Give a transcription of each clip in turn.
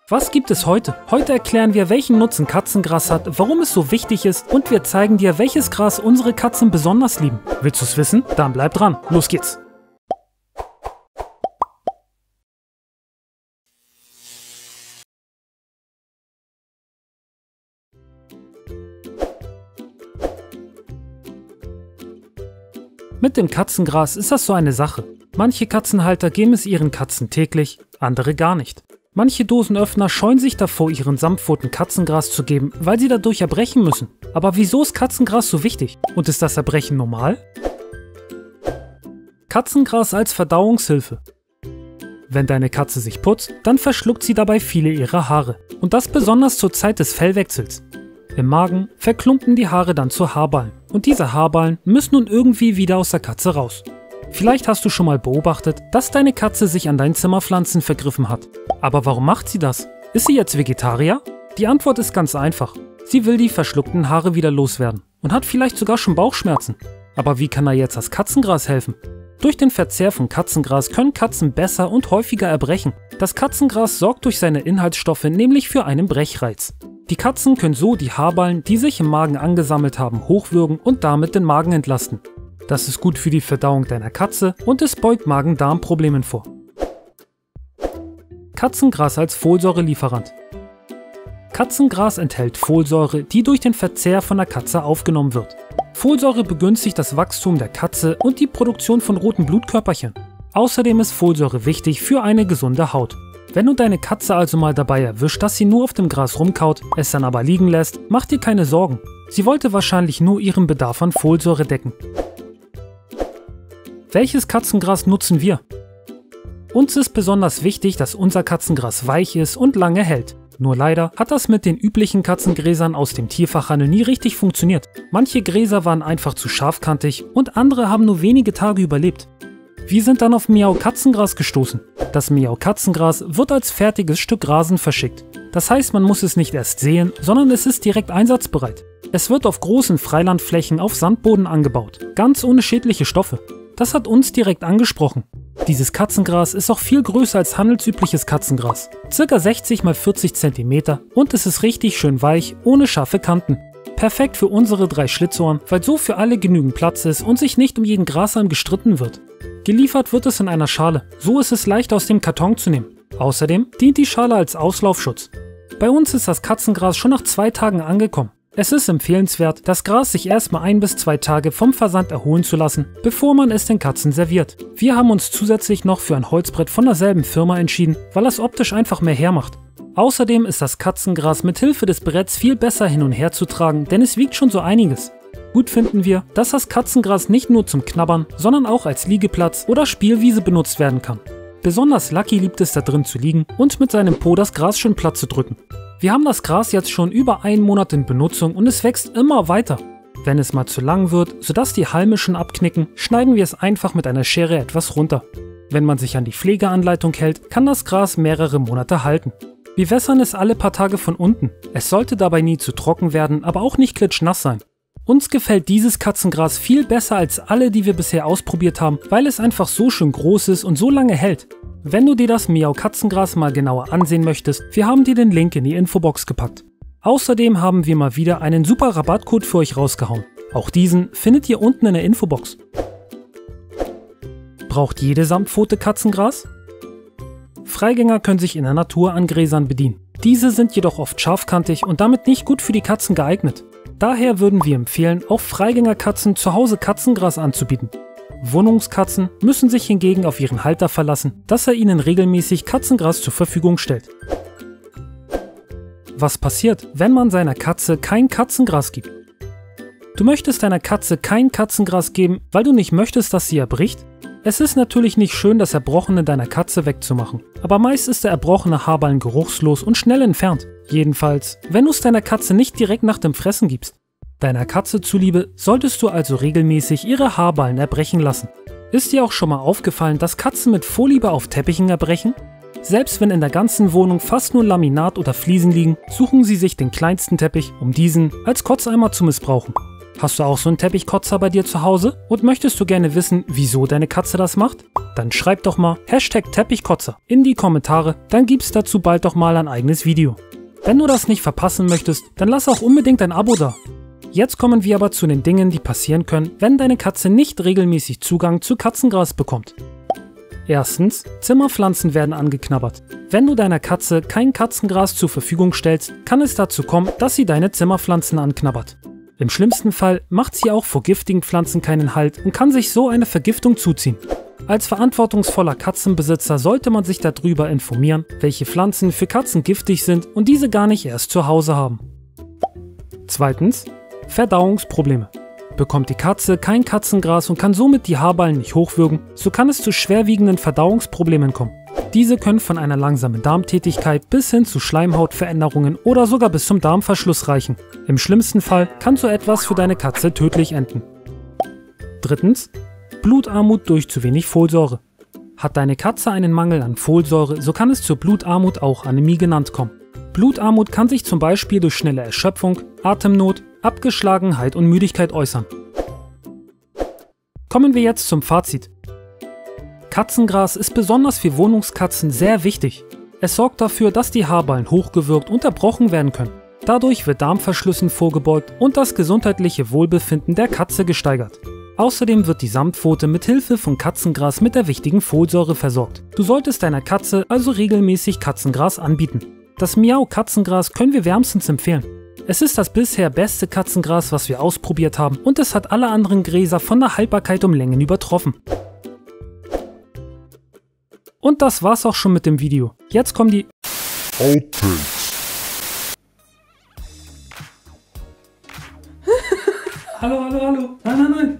Was gibt es heute? Heute erklären wir, welchen Nutzen Katzengras hat, warum es so wichtig ist und wir zeigen dir, welches Gras unsere Katzen besonders lieben. Willst du es wissen? Dann bleib dran. Los geht's! Mit dem Katzengras ist das so eine Sache. Manche Katzenhalter geben es ihren Katzen täglich, andere gar nicht. Manche Dosenöffner scheuen sich davor, ihren Samtpfoten Katzengras zu geben, weil sie dadurch erbrechen müssen. Aber wieso ist Katzengras so wichtig? Und ist das Erbrechen normal? Katzengras als Verdauungshilfe. Wenn deine Katze sich putzt, dann verschluckt sie dabei viele ihrer Haare. Und das besonders zur Zeit des Fellwechsels. Im Magen verklumpen die Haare dann zu Haarballen. Und diese Haarballen müssen nun irgendwie wieder aus der Katze raus. Vielleicht hast du schon mal beobachtet, dass deine Katze sich an deinen Zimmerpflanzen vergriffen hat. Aber warum macht sie das? Ist sie jetzt Vegetarier? Die Antwort ist ganz einfach. Sie will die verschluckten Haare wieder loswerden und hat vielleicht sogar schon Bauchschmerzen. Aber wie kann da jetzt das Katzengras helfen? Durch den Verzehr von Katzengras können Katzen besser und häufiger erbrechen. Das Katzengras sorgt durch seine Inhaltsstoffe nämlich für einen Brechreiz. Die Katzen können so die Haarballen, die sich im Magen angesammelt haben, hochwürgen und damit den Magen entlasten. Das ist gut für die Verdauung deiner Katze und es beugt Magen-Darm-Problemen vor. Katzengras als Folsäurelieferant. Katzengras enthält Folsäure, die durch den Verzehr von der Katze aufgenommen wird. Folsäure begünstigt das Wachstum der Katze und die Produktion von roten Blutkörperchen. Außerdem ist Folsäure wichtig für eine gesunde Haut. Wenn du deine Katze also mal dabei erwischt, dass sie nur auf dem Gras rumkaut, es dann aber liegen lässt, mach dir keine Sorgen. Sie wollte wahrscheinlich nur ihren Bedarf an Folsäure decken. Welches Katzengras nutzen wir? Uns ist besonders wichtig, dass unser Katzengras weich ist und lange hält. Nur leider hat das mit den üblichen Katzengräsern aus dem Tierfachhandel nie richtig funktioniert. Manche Gräser waren einfach zu scharfkantig und andere haben nur wenige Tage überlebt. Wir sind dann auf Miau Katzengras gestoßen. Das Miau Katzengras wird als fertiges Stück Rasen verschickt. Das heißt, man muss es nicht erst säen, sondern es ist direkt einsatzbereit. Es wird auf großen Freilandflächen auf Sandboden angebaut, ganz ohne schädliche Stoffe. Das hat uns direkt angesprochen. Dieses Katzengras ist auch viel größer als handelsübliches Katzengras. Circa 60 x 40 cm und es ist richtig schön weich, ohne scharfe Kanten. Perfekt für unsere 3 Schlitzohren, weil so für alle genügend Platz ist und sich nicht um jeden Grashalm gestritten wird. Geliefert wird es in einer Schale, so ist es leicht aus dem Karton zu nehmen. Außerdem dient die Schale als Auslaufschutz. Bei uns ist das Katzengras schon nach 2 Tagen angekommen. Es ist empfehlenswert, das Gras sich erstmal 1 bis 2 Tage vom Versand erholen zu lassen, bevor man es den Katzen serviert. Wir haben uns zusätzlich noch für ein Holzbrett von derselben Firma entschieden, weil es optisch einfach mehr hermacht. Außerdem ist das Katzengras mit Hilfe des Bretts viel besser hin und her zu tragen, denn es wiegt schon so einiges. Gut finden wir, dass das Katzengras nicht nur zum Knabbern, sondern auch als Liegeplatz oder Spielwiese benutzt werden kann. Besonders Lucky liebt es da drin zu liegen und mit seinem Po das Gras schön platt zu drücken. Wir haben das Gras jetzt schon über 1 Monat in Benutzung und es wächst immer weiter. Wenn es mal zu lang wird, sodass die Halme schon abknicken, schneiden wir es einfach mit einer Schere etwas runter. Wenn man sich an die Pflegeanleitung hält, kann das Gras mehrere Monate halten. Wir wässern es alle paar Tage von unten. Es sollte dabei nie zu trocken werden, aber auch nicht klitschnass sein. Uns gefällt dieses Katzengras viel besser als alle, die wir bisher ausprobiert haben, weil es einfach so schön groß ist und so lange hält. Wenn du dir das Miau Katzengras mal genauer ansehen möchtest, wir haben dir den Link in die Infobox gepackt. Außerdem haben wir mal wieder einen super Rabattcode für euch rausgehauen. Auch diesen findet ihr unten in der Infobox. Braucht jede Samtpfote Katzengras? Freigänger können sich in der Natur an Gräsern bedienen. Diese sind jedoch oft scharfkantig und damit nicht gut für die Katzen geeignet. Daher würden wir empfehlen, auch Freigängerkatzen zu Hause Katzengras anzubieten. Wohnungskatzen müssen sich hingegen auf ihren Halter verlassen, dass er ihnen regelmäßig Katzengras zur Verfügung stellt. Was passiert, wenn man seiner Katze kein Katzengras gibt? Du möchtest deiner Katze kein Katzengras geben, weil du nicht möchtest, dass sie erbricht? Es ist natürlich nicht schön, das Erbrochene deiner Katze wegzumachen, aber meist ist der erbrochene Haarballen geruchslos und schnell entfernt. Jedenfalls, wenn du es deiner Katze nicht direkt nach dem Fressen gibst. Deiner Katze zuliebe solltest du also regelmäßig ihre Haarballen erbrechen lassen. Ist dir auch schon mal aufgefallen, dass Katzen mit Vorliebe auf Teppichen erbrechen? Selbst wenn in der ganzen Wohnung fast nur Laminat oder Fliesen liegen, suchen sie sich den kleinsten Teppich, um diesen als Kotzeimer zu missbrauchen. Hast du auch so einen Teppichkotzer bei dir zu Hause und möchtest du gerne wissen, wieso deine Katze das macht? Dann schreib doch mal #Teppichkotzer in die Kommentare, dann gibt's dazu bald doch mal ein eigenes Video. Wenn du das nicht verpassen möchtest, dann lass auch unbedingt ein Abo da. Jetzt kommen wir aber zu den Dingen, die passieren können, wenn deine Katze nicht regelmäßig Zugang zu Katzengras bekommt. Erstens, Zimmerpflanzen werden angeknabbert. Wenn du deiner Katze kein Katzengras zur Verfügung stellst, kann es dazu kommen, dass sie deine Zimmerpflanzen anknabbert. Im schlimmsten Fall macht sie auch vor giftigen Pflanzen keinen Halt und kann sich so eine Vergiftung zuziehen. Als verantwortungsvoller Katzenbesitzer sollte man sich darüber informieren, welche Pflanzen für Katzen giftig sind und diese gar nicht erst zu Hause haben. Zweitens, Verdauungsprobleme. Bekommt die Katze kein Katzengras und kann somit die Haarballen nicht hochwürgen, so kann es zu schwerwiegenden Verdauungsproblemen kommen. Diese können von einer langsamen Darmtätigkeit bis hin zu Schleimhautveränderungen oder sogar bis zum Darmverschluss reichen. Im schlimmsten Fall kann so etwas für deine Katze tödlich enden. Drittens, Blutarmut durch zu wenig Folsäure. Hat deine Katze einen Mangel an Folsäure, so kann es zur Blutarmut, auch Anämie genannt, kommen. Blutarmut kann sich zum Beispiel durch schnelle Erschöpfung, Atemnot, Abgeschlagenheit und Müdigkeit äußern. Kommen wir jetzt zum Fazit. Katzengras ist besonders für Wohnungskatzen sehr wichtig. Es sorgt dafür, dass die Haarballen hochgewürgt und erbrochen werden können. Dadurch wird Darmverschlüssen vorgebeugt und das gesundheitliche Wohlbefinden der Katze gesteigert. Außerdem wird die Samtpfote mit Hilfe von Katzengras mit der wichtigen Folsäure versorgt. Du solltest deiner Katze also regelmäßig Katzengras anbieten. Das Miau-Katzengras können wir wärmstens empfehlen. Es ist das bisher beste Katzengras, was wir ausprobiert haben, und es hat alle anderen Gräser von der Haltbarkeit um Längen übertroffen. Und das war's auch schon mit dem Video. Jetzt kommen die Outtakes. Hallo. Nein.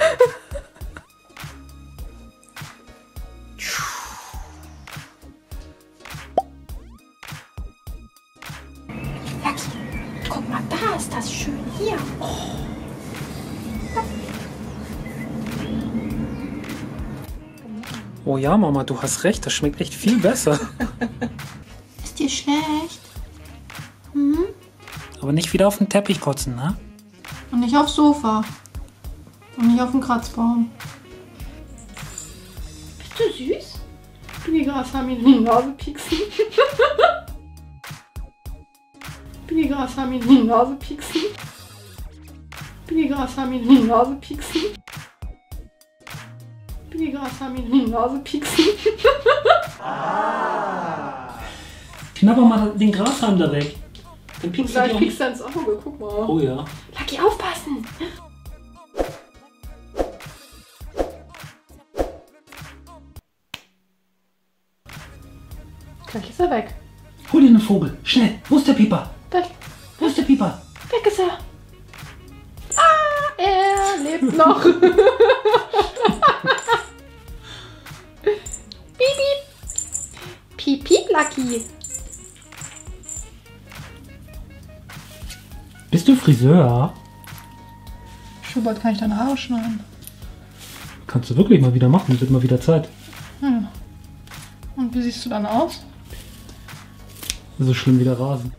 Guck mal, da ist das schön. Hier. Oh ja, Mama, du hast recht, das schmeckt echt viel besser. Ist dir schlecht? Mhm. Aber nicht wieder auf den Teppich kotzen, ne? Und nicht aufs Sofa. Und nicht auf den Kratzbaum. Bist du süß? Babygas haben ihn in die Nase pieksen. Babygas haben ihn in die Nase pieksen. Babygas haben ihn in die Nase pieksen. Babygas haben ihn in die Nase pieksen. Knabber mal den Grashalm da weg. Dann piekst Gleich piekst du ins Auge, guck mal. Oh ja. Lucky, aufpassen! Gleich ist er weg. Hol dir einen Vogel, schnell. Wo ist der Pieper? Weg. Wo ist der Pieper? Weg ist er. Ah, er lebt noch. Piep, piep. Piep, piep, Lucky. Bist du Friseur? Schubert, kann ich deine Haare schneiden? Kannst du wirklich mal wieder machen, wird mal wieder Zeit. Hm. Und wie siehst du dann aus? So schlimm wie der Rasen.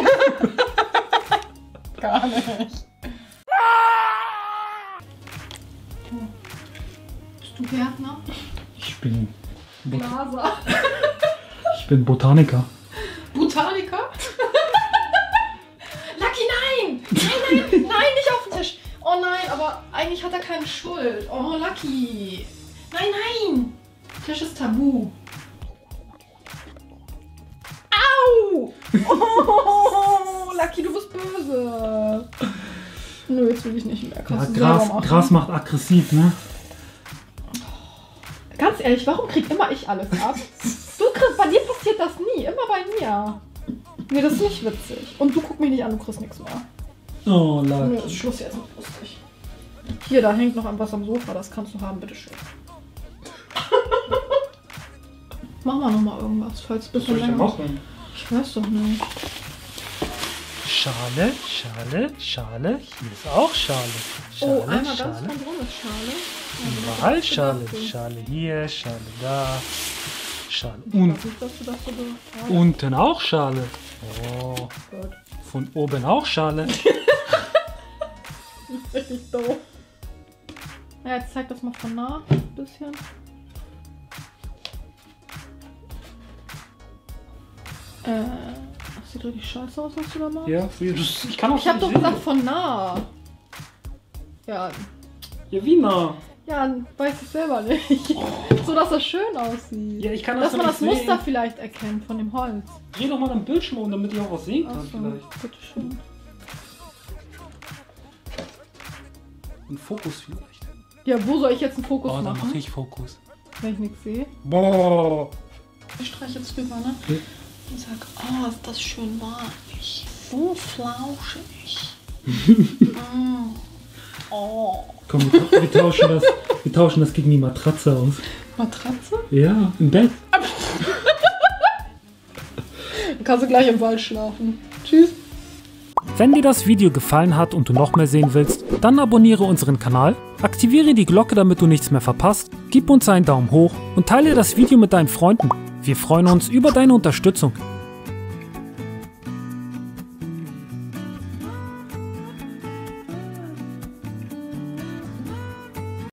Gar nicht. Bist du Gärtner? Ich bin Glaser. Ich bin Botaniker. Botaniker? Lucky, nein! Nein, nicht auf den Tisch! Oh nein, aber eigentlich hat er keine Schuld. Oh, Lucky! Nein! Tisch ist tabu. Au! Oh, Lucky, du bist böse. Nö, jetzt will ich nicht mehr. Kannst du selber machen. Gras macht aggressiv, ne? Ganz ehrlich, warum krieg immer ich alles ab? Bei dir passiert das nie, immer bei mir. Nee, das ist nicht witzig. Und du guck mich nicht an, du kriegst nichts mehr. Oh, Nö, Lucky. ist Schluss jetzt noch lustig. Hier, da hängt noch was am Sofa, das kannst du haben, bitteschön. Machen wir noch mal irgendwas, falls ein bisschen länger. machen? Ich weiß doch nicht. Schale. Hier ist auch Schale. Oh, einmal ganz von drum ist Schale. Überall Schale. Schale hier, Schale da. Schale Ich weiß nicht, dass du das so unten auch Schale. Oh, Gut. von oben auch Schale. Richtig doof. Ja, jetzt zeig das mal von nah. Ein bisschen. Das sieht richtig scheiße aus, was du da machst. Ja, ich kann auch Ich hab doch gesagt von nah. Ja. Ja, wie nah? Ja, weiß ich selber nicht. So, dass das schön aussieht. Ja, ich kann das dass man nicht das Muster sehen. vielleicht erkennt von dem Holz. Dreh doch mal den Bildschirm um, damit ich auch was sehen kann Achso, vielleicht. bitteschön. Ein Fokus vielleicht. Ja, wo soll ich jetzt einen Fokus Oh, dann machen? mache ich Fokus. Wenn ich nichts sehe. Boah. Ich streiche jetzt drüber, ne? Okay. Und sag, oh, ist das schön weich. So flauschig. Oh. Komm, wir tauschen das gegen die Matratze aus. Matratze? Ja, im Bett. Dann kannst du gleich im Wald schlafen. Tschüss. Wenn dir das Video gefallen hat und du noch mehr sehen willst, dann abonniere unseren Kanal, aktiviere die Glocke, damit du nichts mehr verpasst, gib uns einen Daumen hoch und teile das Video mit deinen Freunden. Wir freuen uns über deine Unterstützung.